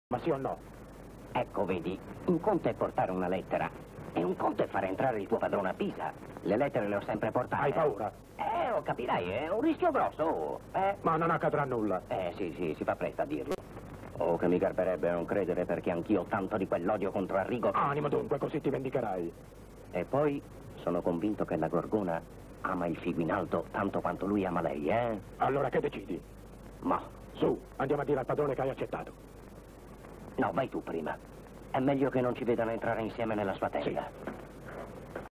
Ma sì o no? Ecco, vedi, un conto è portare una lettera e un conto è fare entrare il tuo padrone a Pisa. Le lettere le ho sempre portate. Hai paura? Oh, capirai, è un rischio grosso, oh. Ma non accadrà nulla. Sì, si fa presto a dirlo. Oh, che mi garberebbe non credere perché anch'io ho tanto di quell'odio contro Arrigo. Animo dunque, così ti vendicherai. E poi sono convinto che la Gorgona ama il figo in alto tanto quanto lui ama lei, eh? Allora che decidi? Ma, Su, andiamo a dire al padrone che hai accettato. no, vai tu prima. È meglio che non ci vedano entrare insieme nella sua tenda. Sì.